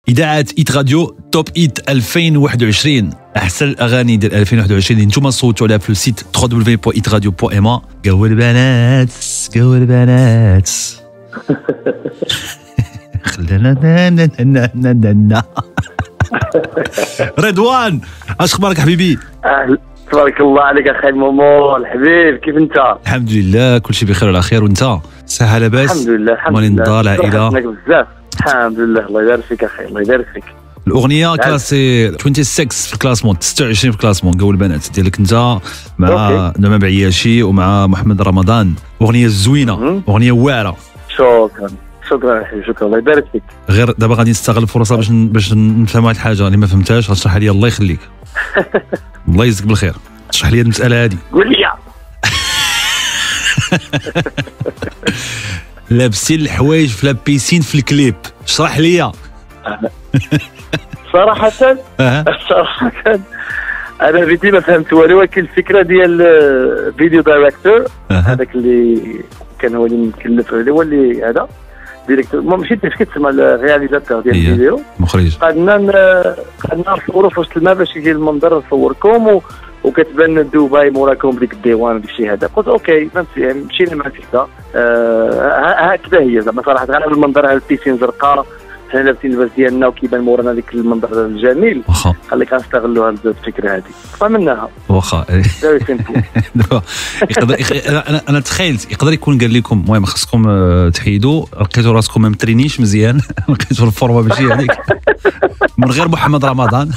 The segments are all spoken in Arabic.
اذاعه ايت راديو توب ايت 2021 احسن الاغاني ديال 2021 اللي نتوما صوتوا عليها في السيت www.itradio.ma. قهوه البنات قهوه البنات خلينا رضوان اش اخبارك حبيبي؟ تبارك الله عليك اخي مومو الحبيب، كيف انت؟ الحمد لله كل شيء بخير وعلى خير. وانت صحه لاباس؟ الحمد لله الحمد لله. لله. العائله بزاف الحمد لله. الله يبارك فيك اخي، الله يبارك فيك. الاغنيه كلاسي 26 في الكلاسمون، 26 في الكلاسمون قهوه البنات ديالك انت مع نعمان بعياشي ومع محمد رمضان. اغنيه زوينه، اغنيه واعره. شكرا حبيبي، شكرا الله يبارك فيك. غير دابا غادي نستغل الفرصه باش نفهم واحد الحاجه اللي ما فهمتهاش، غتشرح لي الله يخليك. الله يجزيك بالخير، اشرح لي المساله هذه. قول لي. لابسين الحوايج في لابيسين في الكليب، اشرح لي. صراحة انا بدي ما فهمت والو، ولكن الفكره ديال فيديو دايركتور هذاك اللي كان هو اللي مكلف عليه، هو اللي هذا ديريكتور، ماشي كيتسمى الرياليزاتور ديال الفيديو، مخرج. قعدنا نصوروا في وسط الماء باش يجي المنظر نصوركم وكتبان دبي موراكم بديك الديوان وداك الشيء هذا. قلت اوكي فهمتي، يعني مشينا مع الفكره. هكذا هي زعما صراحه. غير المنظر البيسين زرقاء، حنا لابسين اللباس ديالنا وكيبان مورانا ديك المنظر الجميل. قال لك غنستغلوا هذه الفكره هذه فمنها. واخا انا تخيلت يقدر يكون قال لكم المهم خصكم تحيدوا، لقيتوا راسكم ما مترينيش مزيان، لقيتوا الفورمه ماشي هذيك من غير محمد رمضان.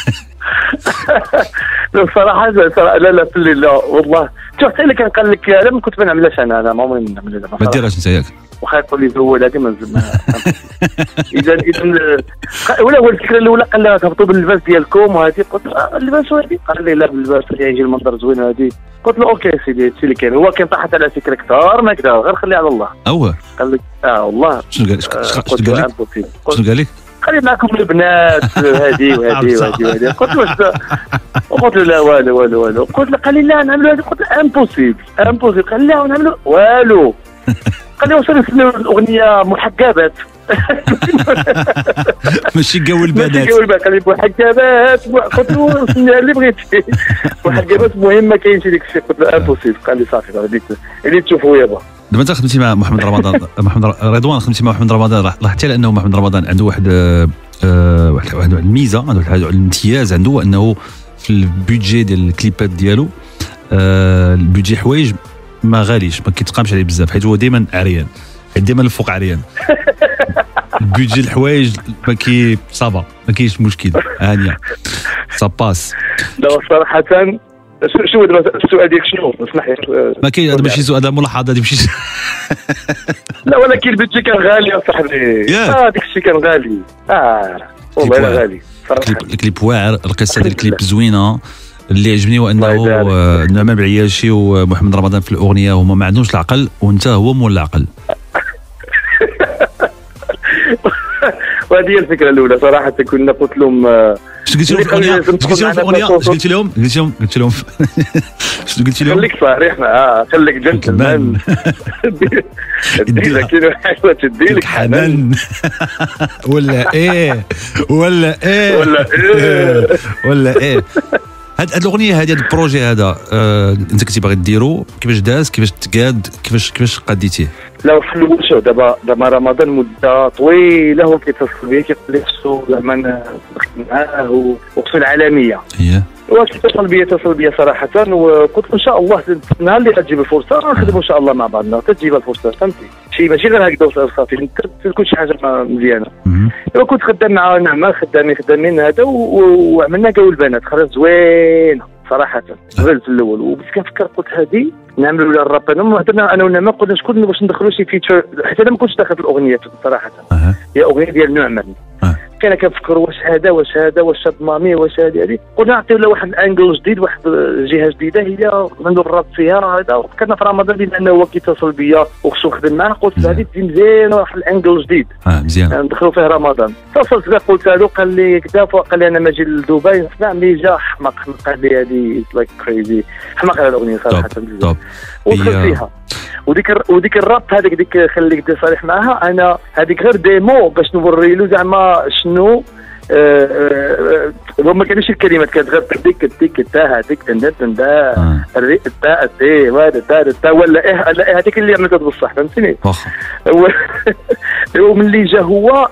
صراحه لا لا والله. شوف حتى اللي كان قال لك لا ما كنت ما نعملهاش انا ما عمري ما نعملها. ما ديرهاش انت ياك واخا يقول لي زول هذه ما اذا ولا هو الفكره الاولى قال لها تهبطوا باللباس ديالكم وهذه. قلت اللباس هذه، قال لي لا باللباس يجي المنظر زوين هذه. قلت له اوكي سيدي هادشي اللي كاين. هو كان طاحت على فكره كثار ما كذا، غير خليها على الله. قال لك والله. شنو قال لك؟ خلي معكم البنات هذه وهذه. قلت له لا والو. قلت له قال لي لا نعملوا هذه. قلت له امبوسيبل. قال لي لا نعملوا والو. قال لي وصلوا نسميو الاغنيه محجبات. ماشي قهوه البنات. قال لي محجبات. قلت له سميها اللي بغيتي. محجبات مهمه كاين شي ديك الشيء. قلت له امبوسيبل. قال لي صافي غادي اللي تشوفوا يابا. دابا انت خدمتي مع محمد رمضان. محمد رضوان خدمتي مع محمد رمضان، لاحظتي على انه محمد رمضان عنده واحد الميزه، عنده واحد الامتياز عنده، انه في البيدجي ديال الكليبات ديالو البيدجي حوايج ما غاليش، ما كيتقامش عليه بزاف، حيت هو دائما عريان، دائما الفوق عريان. البيدجي الحوايج ما كي صافا، ما كاينش مشكل، هانيه ساباس. لا صراحه شو السؤال ديالك شنو؟ اسمح لي. ما كاين، هذا ماشي سؤال، هذا ملاحظه، هذه ماشي. لا ولكن البيدجي كان غالي يا صاحبي. داك الشيء كان غالي. والله غالي صراحه. الكليب واعر، القصه ديال الكليب زوينه. اللي عجبني هو انه نعمان بعياشي ومحمد رمضان في الاغنيه هما ما عندهمش العقل، وانت هو مول العقل. وهذه هي الفكره الاولى صراحه. كنا قلت لهم قلت لهم خليك صريح معاه، خليك جنتلمان. اديلك كاين حاجه تديلك حنان ولا ايه. هاد الاغنيه هذه، هذا البروجي هذا انت كنتي باغي ديرو، كيفاش داز، كيفاش تقاد، كيفاش قاديتيه؟ لا في الاول شوف دابا رمضان مده طويله هو كيتصل بيا كيقول لي خصو زعما نخدم معاه وخصو العالميه. اتصل بيا صراحه، وقلت له ان شاء الله النهار اللي غتجيب الفرصه غنخدموا ان شاء الله مع بعضنا، تجيب الفرصه فهمتي. شي ماشي غير هكذا صافي، تكون شي حاجه مزيانه. كنت خدام مع نعمان، خدامين هذا، وعملنا قهوه البنات، خرجت زوينه صراحه. غلت الاول وبديت كنفكر، قلت هذه نعملوا لها الراب. هضرنا انا ونعمان، قلنا شكون باش ندخلوا شي فيتشر، حيت انا ما كنتش داخل في الاغنيه صراحه. هي اغنيه ديال نعمان. كان كنفكر واش هذا واش هاد مامي واش هذه. قلنا نعطيو لها واحد الانجل جديد، واحد جهه جديده هي ندير الراب فيها هذا. وفكرنا في رمضان بما انه هو كيتصل بيا وخصو نخدم معاه، قلت هذه تجي مزيانه، واحد الانجل جديد مزيان ندخلوا فيه رمضان. اتصلت به قلت له، قال لي كذا، قال لي انا ما جي لدبي. نعم ملي جا حماق، قال لي هذه لايك كريزي، حماق على الاغنيه صراحه بزاف. ودخلت فيها وديك الراب هذيك خليك دير صريح معها. انا هذيك غير ديمو باش نوري له زعما شنو انه ما كانش الكلمات، كانت غير تيك تيك تا هذيك تندا الري تا تي وهذا تا ولا هذيك اللي عملتها بصح، فهمتني. وملي جا هو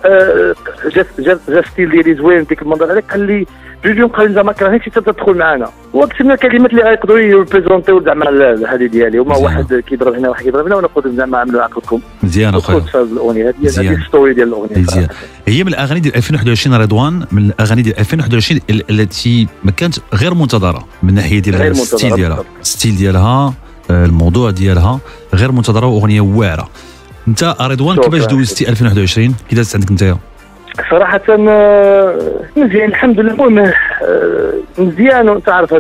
جا ستيل ديالي زوين ديك المنظر هذاك، قال لي جوج قال لي زعما كرهتش تدخل معنا، وكتبنا الكلمات اللي غيقدروا يريبريزونتيو زعما هذه ديالي، وما واحد كيضرب هنا واحد كيضرب هنا، ونقول زعما عملوا عقلكم مزيان اخويا. الاغنيه هذه الستوري ديال الاغنيه مزيان. هي من الاغاني ديال 2021 رضوان، من الاغاني ديال 2021 التي ما كانت غير منتظره من ناحيه ديال الستيل ديالها، الستيل ديالها، الموضوع ديالها غير منتظره، واغنيه واعره. انت رضوان كيفاش دوزتي 2021؟ كي دازت عندك انت؟ صراحة مزيان الحمد لله. المهم مزيان، وانت عارف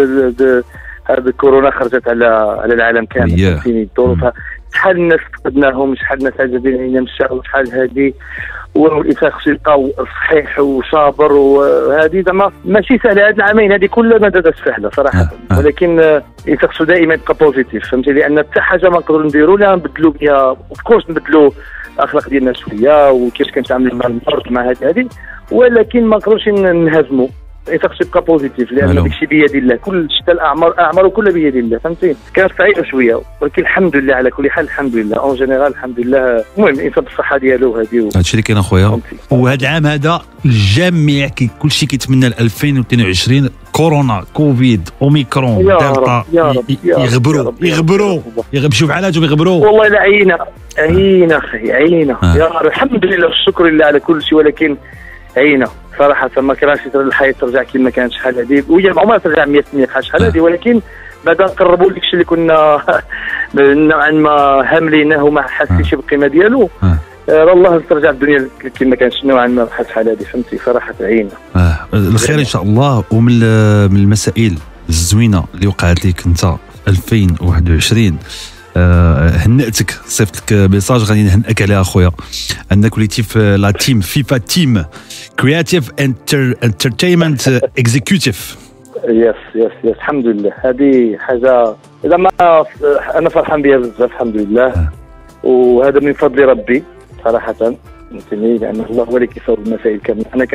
هذا الكورونا خرجت على العالم كامل، فهمتيني الظروف، شحال الناس فقدناهم، شحال الناس عجبين مشاو، شحال هذه، والانسان خصو يبقى صحيح وصابر، وهذه زعما ماشي سهله. هاد العامين هذه كلها ما دازت سهله صراحه، ولكن الانسان خصو دائما يبقى بوزيتيف، فهمتي، لان حتى حاجه ما نقدروا نديروا لها نبدلوا بها، اوف كورس نبدلوا الاخلاق ديالنا شويه، وكيفاش كنتعاملوا مع المرض مع هذه، ولكن ما نقدروش نهزموا. انت خصك تبقى بوزيتيف، لان داكشي بيد الله، كل شيء الاعمار كلها بيد الله، فهمتي. كانت صعيبه شويه، ولكن الحمد لله على كل حال، الحمد لله اون جينيرال، الحمد لله. المهم الانسان بالصحه ديالو هذه، هادشي اللي كاين اخويا. وهذا العام هذا الجميع كل شيء كيتمنى 2022 كورونا، كوفيد، اوميكرون، دلتا، يغبروا شوف علاجهم يغبروا. والله لا عينا اخي، عينا يا رب، الحمد لله والشكر لله على كل شيء، ولكن عينا صراحه ما كرهش الحياه ترجع كما كانت شحال هذه، وهي عمرها ترجع 100% شحال هذه، ولكن بعدا نقربوا لك الشيء اللي كنا نوعا ما هاملينه وما حاسينش بالقيمه ديالو. الله ترجع الدنيا كما كانت نوعا ما بحال شحال هذه، فهمتي. صراحه عينا الخير ان شاء الله. ومن المسائل الزوينه اللي وقعت لك انت 2021، هنأتك، صيفط لك ميساج غادي نهنئك عليها اخويا، انك وليتي في لا تيم فيفا تيم كرياتيف انترتينمنت اكزيكيوتيف. يس الحمد لله. هذه حاجه زعما انا فرحان بها بزاف الحمد لله، وهذا من فضل ربي صراحه، فهمتني، لان الله هو اللي كيصاوب المسائل كامله. انا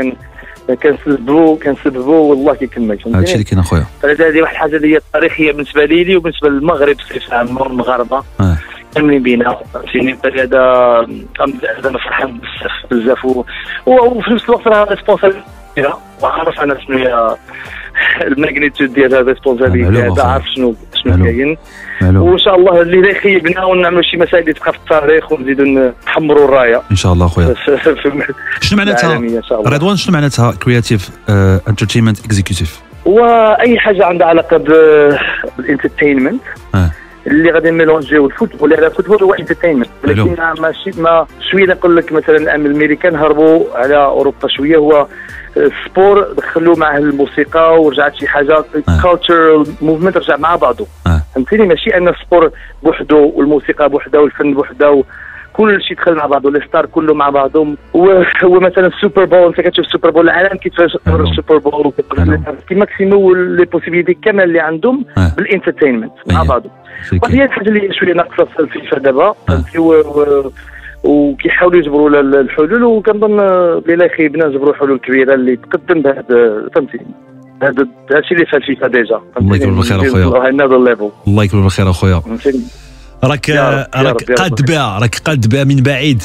كنسببو والله كيكمل، فهمتني. هادشي اللي كاين اخويا. هذه واحد الحاجه اللي هي تاريخيه بالنسبه لي وبالنسبه للمغرب بصفه عامه، والمغاربه كاملين بينا، فهمتيني. هذا انا فرحان بزاف وفي نفس الوقت راه ريسبونسابيلتي، وعارف انا شنو هي الماغنيتود ديال هذا الريسبونسابيلتي هذا، عارف شنو كاين، وان شاء الله اللي يخيبنا ونعملوا شي مسائل اللي تبقى في التاريخ، ونزيدوا نحمروا الرايه ان شاء الله اخويا. شنو معناتها رضوان، شنو معناتها كرياتيف انترتينمنت اكزيكيوتيف؟ واي حاجه عندها علاقه بالانترتينمنت اللي غادي نميلونجيو الفوتبول، على الفوتبول هو انترتينمنت، ولكن ماشي ما شويه نقول لك مثلا الامريكان هربوا على اوروبا شويه، هو السبور دخلوا معه الموسيقى ورجعت شي حاجه كالتشر موفمنت رجع مع بعضه، فهمتيني. ماشي ان السبور بوحده والموسيقى بوحده والفن بوحده، كل شيء دخل مع بعضه، لي ستار كله مع بعضهم. هو مثلا السوبر بول، انت كتشوف السوبر بول العالم كيتفرج السوبر بول، كيماكسيمو لي بوسيبيليتي كامل اللي عندهم بالانترتينمنت مع بعضه. وهي الحاجه اللي شويه ناقصه في الفيفا دابا، فهمتي، وكيحاولوا يجبروا الحلول، وكنظن بلا يخيبنا نجبروا حلول كبيره اللي تقدم بهذا، فهمتي. هذا الشيء اللي في الفيفا ديجا. الله يكبر بالخير اخويا، الله يكبر بالخير اخويا. راك قاد بها من بعيد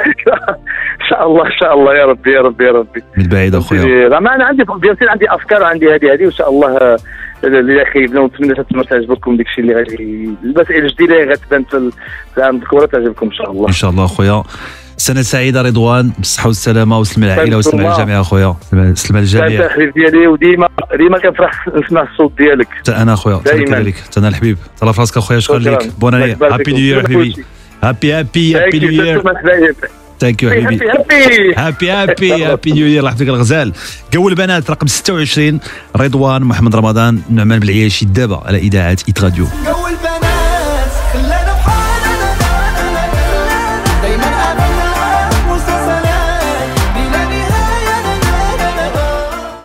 ان شاء الله يا ربي من بعيد اخويا. زعما انا عندي افكار وعندي هذه وان شاء الله اللي يخيبنا، ونتمنى تعجبكم داك الشيء اللي غادي، المسائل الجديده اللي غتبان في العام الكره تعجبكم ان شاء الله اخويا. سنة سعيدة رضوان، بالصحة والسلامة، وسلم على العائلة وسلم على الجميع اخويا، سلم على الجميع. انت حبيب ديالي، وديما كنفرح نسمع الصوت ديالك. حتى انا اخويا، كذلك حتى انا الحبيب، تهلا في راسك اخويا، شكرا لك، بوناني، هابي نيو يير حبيبي، هابي نيو يير. ثانك يو حبيبي، هابي نيو يير، الله يحفظك الغزال. جو البنات رقم 26 رضوان محمد رمضان نعمان بالعياشي دابا على اذاعة إيت راديو.